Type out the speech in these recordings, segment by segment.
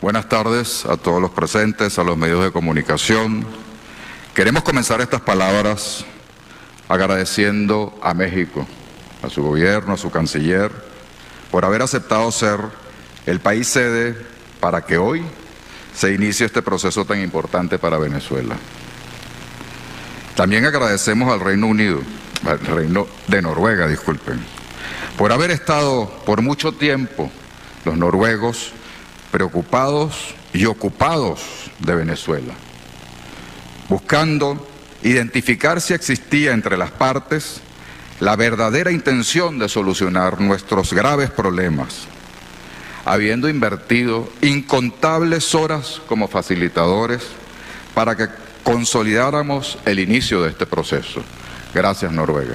Buenas tardes a todos los presentes, a los medios de comunicación. Queremos comenzar estas palabras agradeciendo a México, a su gobierno, a su canciller, por haber aceptado ser el país sede para que hoy se inicie este proceso tan importante para Venezuela. También agradecemos al Reino Unido, al Reino de Noruega, disculpen, por haber estado por mucho tiempo los noruegos preocupados y ocupados de Venezuela, buscando identificar si existía entre las partes la verdadera intención de solucionar nuestros graves problemas, habiendo invertido incontables horas como facilitadores para que consolidáramos el inicio de este proceso. Gracias, Noruega.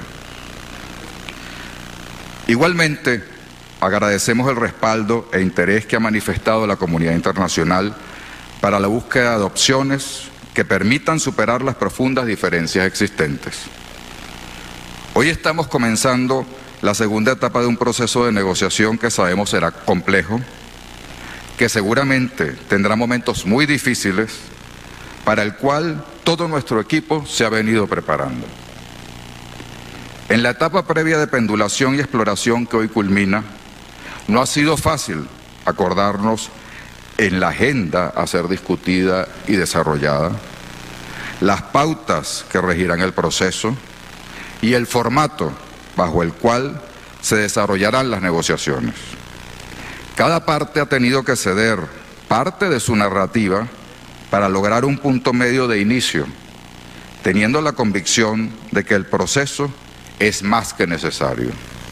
Igualmente, agradecemos el respaldo e interés que ha manifestado la comunidad internacional para la búsqueda de opciones que permitan superar las profundas diferencias existentes. Hoy estamos comenzando la segunda etapa de un proceso de negociación que sabemos será complejo, que seguramente tendrá momentos muy difíciles, para el cual todo nuestro equipo se ha venido preparando. En la etapa previa de pendulación y exploración que hoy culmina, no ha sido fácil acordarnos en la agenda a ser discutida y desarrollada, las pautas que regirán el proceso y el formato bajo el cual se desarrollarán las negociaciones. Cada parte ha tenido que ceder parte de su narrativa para lograr un punto medio de inicio, teniendo la convicción de que el proceso es más que necesario.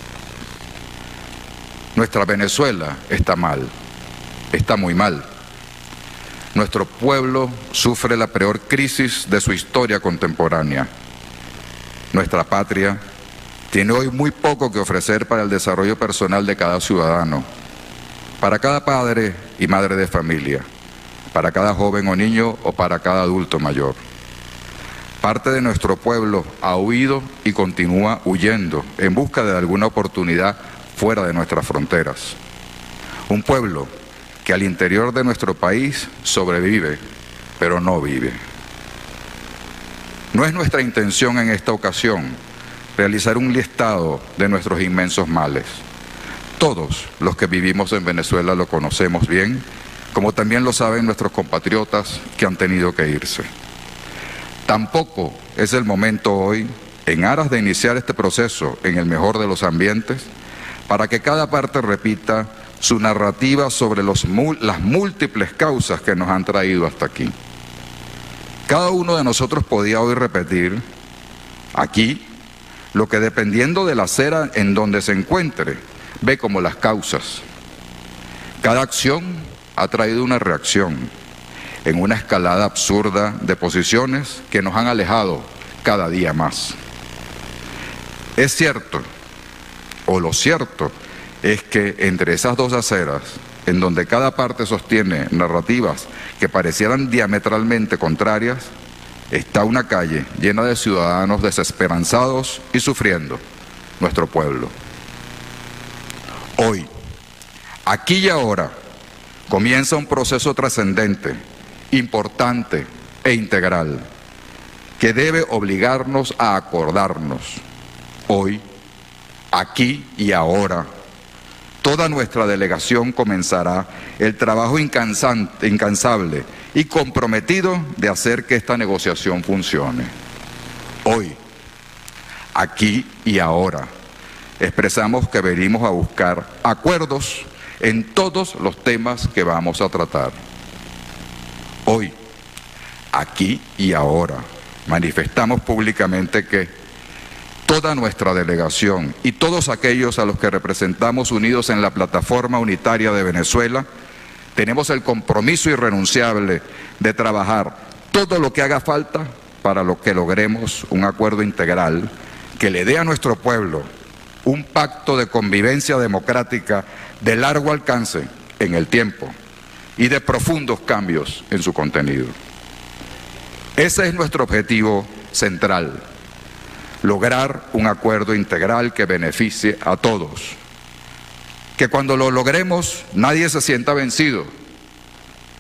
Nuestra Venezuela está mal, está muy mal. Nuestro pueblo sufre la peor crisis de su historia contemporánea. Nuestra patria tiene hoy muy poco que ofrecer para el desarrollo personal de cada ciudadano, para cada padre y madre de familia, para cada joven o niño o para cada adulto mayor. Parte de nuestro pueblo ha huido y continúa huyendo en busca de alguna oportunidad fuera de nuestras fronteras. Un pueblo que al interior de nuestro país sobrevive, pero no vive. No es nuestra intención en esta ocasión realizar un listado de nuestros inmensos males. Todos los que vivimos en Venezuela lo conocemos bien, como también lo saben nuestros compatriotas que han tenido que irse. Tampoco es el momento hoy, en aras de iniciar este proceso en el mejor de los ambientes, para que cada parte repita su narrativa sobre las múltiples causas que nos han traído hasta aquí. Cada uno de nosotros podía hoy repetir aquí lo que, dependiendo de la acera en donde se encuentre, ve como las causas. Cada acción ha traído una reacción en una escalada absurda de posiciones que nos han alejado cada día más. Es cierto, o lo cierto es que entre esas dos aceras, en donde cada parte sostiene narrativas que parecieran diametralmente contrarias, está una calle llena de ciudadanos desesperanzados y sufriendo, nuestro pueblo. Hoy, aquí y ahora, comienza un proceso trascendente, importante e integral, que debe obligarnos a acordarnos. Hoy, aquí y ahora, toda nuestra delegación comenzará el trabajo incansable y comprometido de hacer que esta negociación funcione. Hoy, aquí y ahora, expresamos que venimos a buscar acuerdos en todos los temas que vamos a tratar. Hoy, aquí y ahora, manifestamos públicamente que toda nuestra delegación y todos aquellos a los que representamos unidos en la plataforma unitaria de Venezuela, tenemos el compromiso irrenunciable de trabajar todo lo que haga falta para que logremos un acuerdo integral que le dé a nuestro pueblo un pacto de convivencia democrática de largo alcance en el tiempo y de profundos cambios en su contenido. Ese es nuestro objetivo central: lograr un acuerdo integral que beneficie a todos. Que cuando lo logremos nadie se sienta vencido,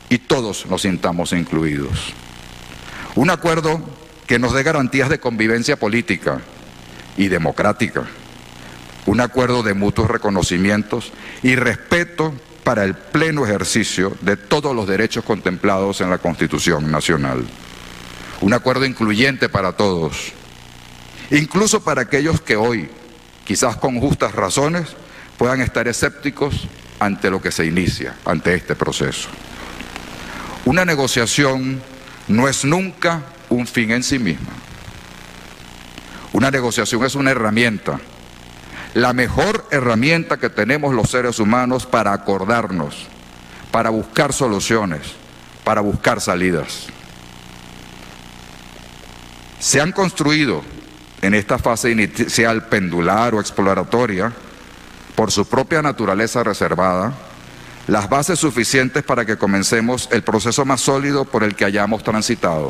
y todos nos sintamos incluidos. Un acuerdo que nos dé garantías de convivencia política y democrática. Un acuerdo de mutuos reconocimientos y respeto para el pleno ejercicio de todos los derechos contemplados en la Constitución Nacional. Un acuerdo incluyente para todos, incluso para aquellos que hoy, quizás con justas razones, puedan estar escépticos ante lo que se inicia, ante este proceso. Una negociación no es nunca un fin en sí misma. Una negociación es una herramienta, la mejor herramienta que tenemos los seres humanos para acordarnos, para buscar soluciones, para buscar salidas. Se han construido en esta fase inicial pendular o exploratoria, por su propia naturaleza reservada, las bases suficientes para que comencemos el proceso más sólido por el que hayamos transitado.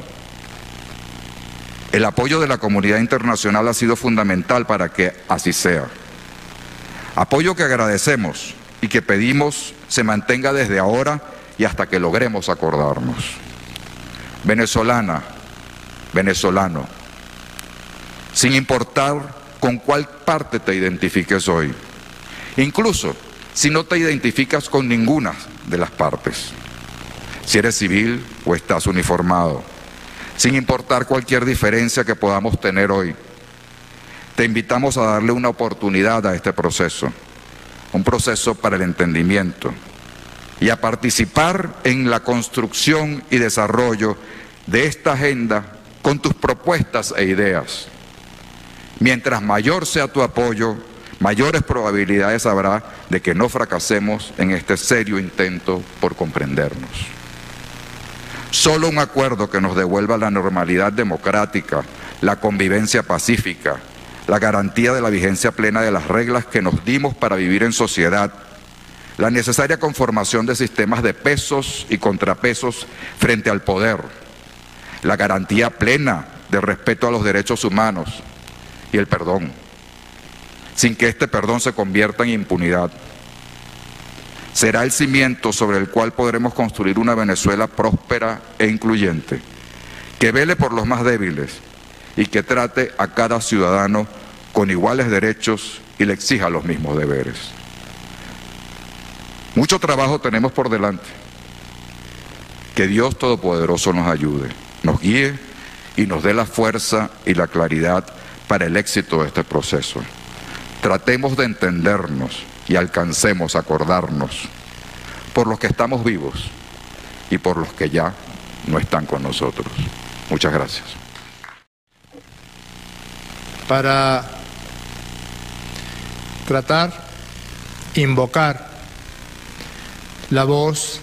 El apoyo de la comunidad internacional ha sido fundamental para que así sea. Apoyo que agradecemos y que pedimos se mantenga desde ahora y hasta que logremos acordarnos. Venezolana, venezolano, sin importar con cuál parte te identifiques hoy, incluso si no te identificas con ninguna de las partes, si eres civil o estás uniformado, sin importar cualquier diferencia que podamos tener hoy, te invitamos a darle una oportunidad a este proceso, un proceso para el entendimiento, y a participar en la construcción y desarrollo de esta agenda con tus propuestas e ideas. Mientras mayor sea tu apoyo, mayores probabilidades habrá de que no fracasemos en este serio intento por comprendernos. Solo un acuerdo que nos devuelva la normalidad democrática, la convivencia pacífica, la garantía de la vigencia plena de las reglas que nos dimos para vivir en sociedad, la necesaria conformación de sistemas de pesos y contrapesos frente al poder, la garantía plena de respeto a los derechos humanos y el perdón, sin que este perdón se convierta en impunidad. Será el cimiento sobre el cual podremos construir una Venezuela próspera e incluyente, que vele por los más débiles y que trate a cada ciudadano con iguales derechos y le exija los mismos deberes. Mucho trabajo tenemos por delante. Que Dios Todopoderoso nos ayude, nos guíe y nos dé la fuerza y la claridad para el éxito de este proceso. Tratemos de entendernos y alcancemos a acordarnos por los que estamos vivos y por los que ya no están con nosotros. Muchas gracias. Para tratar, invocar la voz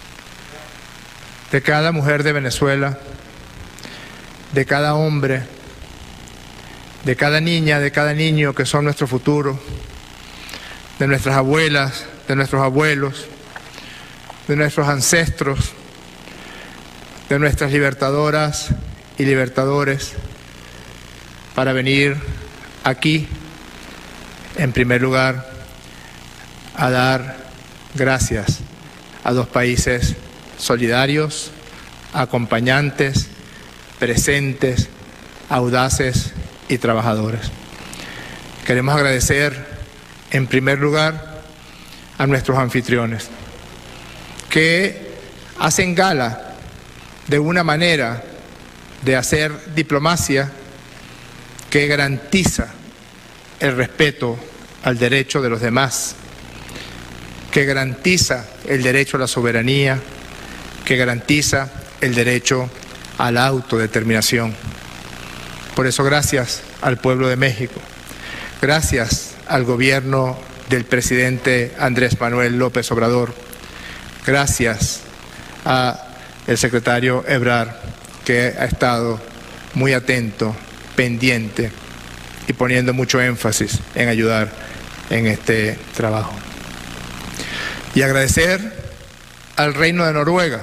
de cada mujer de Venezuela, de cada hombre, de cada niña, de cada niño que son nuestro futuro, de nuestras abuelas, de nuestros abuelos, de nuestros ancestros, de nuestras libertadoras y libertadores, para venir aquí, en primer lugar, a dar gracias a dos países solidarios, acompañantes, presentes, audaces y trabajadores. Queremos agradecer, en primer lugar, a nuestros anfitriones, que hacen gala de una manera de hacer diplomacia que garantiza el respeto al derecho de los demás, que garantiza el derecho a la soberanía, que garantiza el derecho a la autodeterminación. Por eso, gracias al pueblo de México, gracias al gobierno del presidente Andrés Manuel López Obrador, gracias al secretario Ebrard, que ha estado muy atento, pendiente y poniendo mucho énfasis en ayudar en este trabajo. Y agradecer al Reino de Noruega,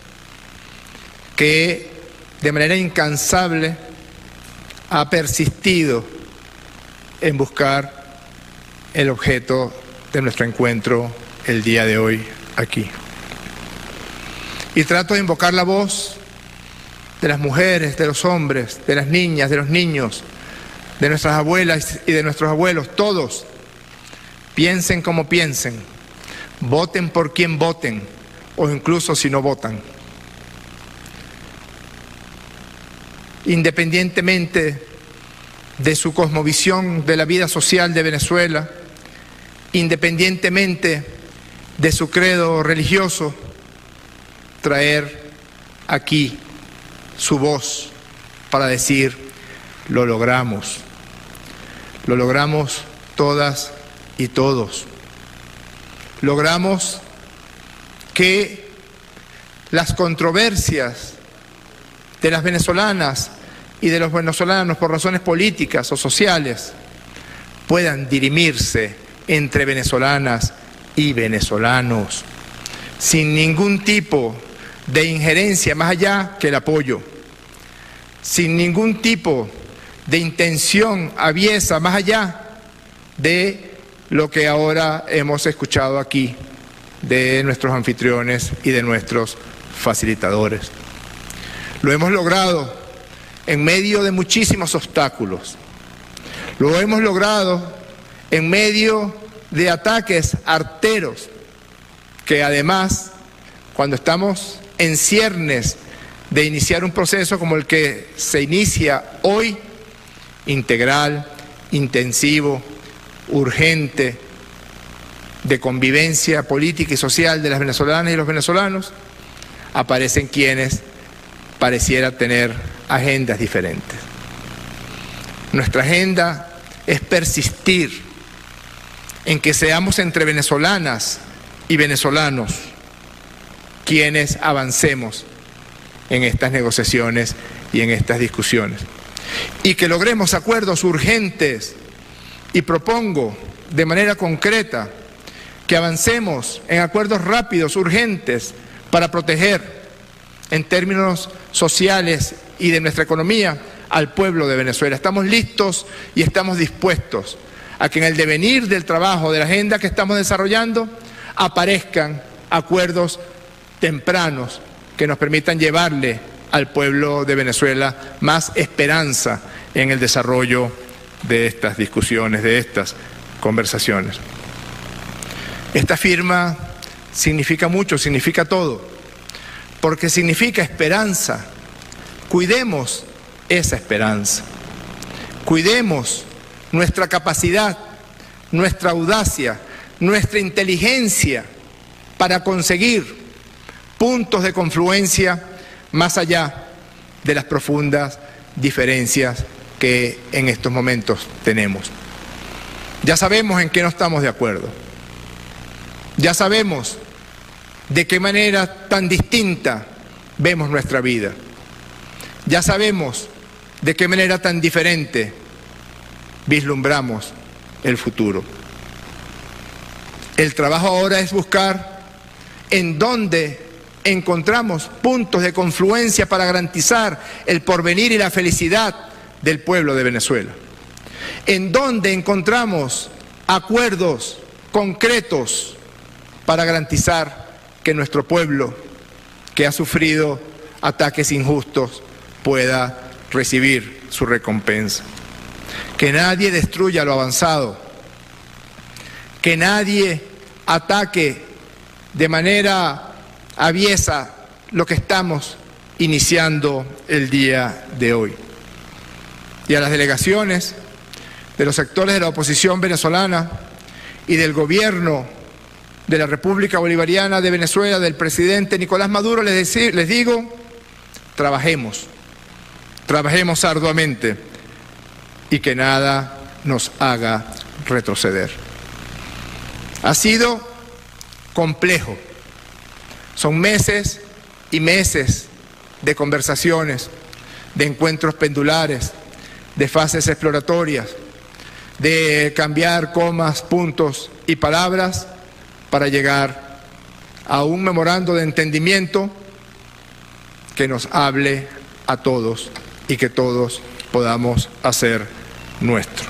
que de manera incansable ha persistido en buscar el objeto de nuestro encuentro el día de hoy aquí. y trato de invocar la voz de las mujeres, de los hombres, de las niñas, de los niños, de nuestras abuelas y de nuestros abuelos, todos. Piensen como piensen, voten por quien voten, o incluso si no votan. Independientemente de su cosmovisión de la vida social de Venezuela, independientemente de su credo religioso, traer aquí su voz para decir: lo logramos todas y todos. Logramos que las controversias de las venezolanas y de los venezolanos por razones políticas o sociales puedan dirimirse entre venezolanas y venezolanos, sin ningún tipo de injerencia más allá que el apoyo, sin ningún tipo de intención aviesa más allá de lo que ahora hemos escuchado aquí de nuestros anfitriones y de nuestros facilitadores. Lo hemos logrado en medio de muchísimos obstáculos. Lo hemos logrado en medio de ataques arteros que además, cuando estamos en ciernes de iniciar un proceso como el que se inicia hoy, integral, intensivo, urgente, de convivencia política y social de las venezolanas y los venezolanos, aparecen quienes pareciera tener agendas diferentes. Nuestra agenda es persistir en que seamos entre venezolanas y venezolanos quienes avancemos en estas negociaciones y en estas discusiones, y que logremos acuerdos urgentes. Y propongo de manera concreta que avancemos en acuerdos rápidos, urgentes, para proteger en términos sociales y de nuestra economía al pueblo de Venezuela. Estamos listos y estamos dispuestos a que en el devenir del trabajo, de la agenda que estamos desarrollando, aparezcan acuerdos tempranos que nos permitan llevarle al pueblo de Venezuela más esperanza en el desarrollo de estas discusiones, de estas conversaciones. Esta firma significa mucho, significa todo, porque significa esperanza. Cuidemos esa esperanza, cuidemos nuestra capacidad, nuestra audacia, nuestra inteligencia para conseguir puntos de confluencia más allá de las profundas diferencias que en estos momentos tenemos. Ya sabemos en qué no estamos de acuerdo. Ya sabemos de qué manera tan distinta vemos nuestra vida. Ya sabemos de qué manera tan diferente vislumbramos el futuro. El trabajo ahora es buscar en dónde encontramos puntos de confluencia para garantizar el porvenir y la felicidad del pueblo de Venezuela. En dónde encontramos acuerdos concretos para garantizar que nuestro pueblo, que ha sufrido ataques injustos, pueda recibir su recompensa. Que nadie destruya lo avanzado, que nadie ataque de manera aviesa lo que estamos iniciando el día de hoy. Y a las delegaciones de los sectores de la oposición venezolana y del gobierno de la República Bolivariana de Venezuela, del presidente Nicolás Maduro, les digo, trabajemos arduamente y que nada nos haga retroceder. Ha sido complejo, son meses y meses de conversaciones, de encuentros pendulares, de fases exploratorias, de cambiar comas, puntos y palabras para llegar a un memorando de entendimiento que nos hable a todos y que todos podamos hacer nuestro.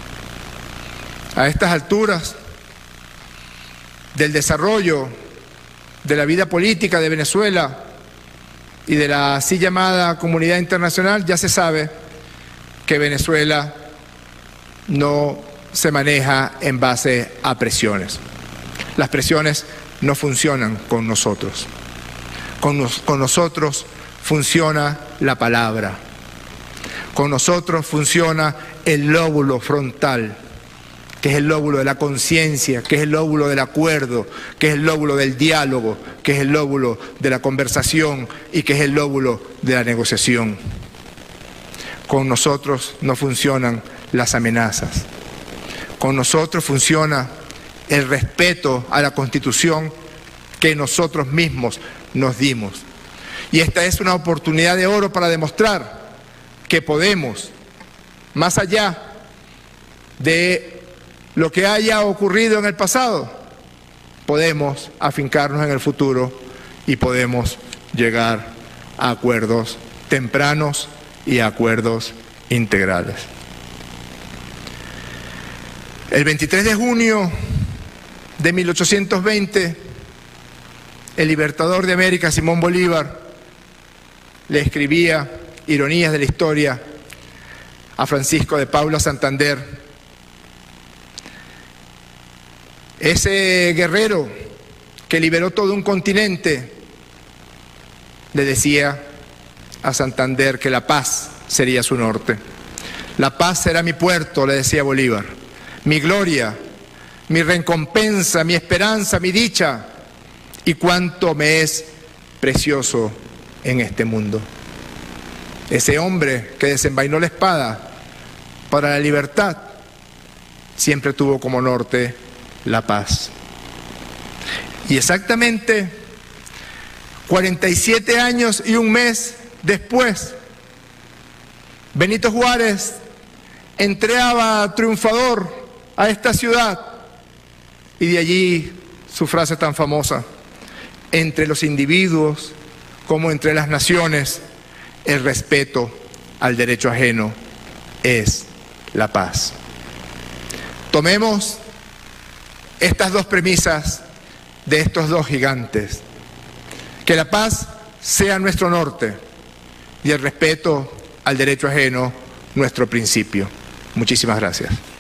A estas alturas del desarrollo de la vida política de Venezuela y de la así llamada comunidad internacional, ya se sabe que Venezuela no se maneja en base a presiones. Las presiones no funcionan con nosotros. Con nosotros funciona la palabra. Con nosotros funciona el lóbulo frontal, que es el lóbulo de la conciencia, que es el lóbulo del acuerdo, que es el lóbulo del diálogo, que es el lóbulo de la conversación y que es el lóbulo de la negociación. Con nosotros no funcionan las amenazas. Con nosotros funciona el respeto a la Constitución que nosotros mismos nos dimos. Y esta es una oportunidad de oro para demostrar que podemos, más allá de lo que haya ocurrido en el pasado, podemos afincarnos en el futuro y podemos llegar a acuerdos tempranos y a acuerdos integrales. El 23 de junio de 1820, el libertador de América, Simón Bolívar, le escribía Ironías de la Historia a Francisco de Paula Santander. Ese guerrero que liberó todo un continente le decía a Santander que la paz sería su norte. La paz será mi puerto, le decía Bolívar, mi gloria, mi recompensa, mi esperanza, mi dicha y cuánto me es precioso en este mundo. Ese hombre que desenvainó la espada para la libertad siempre tuvo como norte la paz. Y exactamente 47 años y un mes después, Benito Juárez entraba triunfador a esta ciudad y de allí su frase tan famosa: entre los individuos como entre las naciones, el respeto al derecho ajeno es la paz. Tomemos estas dos premisas de estos dos gigantes: que la paz sea nuestro norte y el respeto al derecho ajeno nuestro principio. Muchísimas gracias.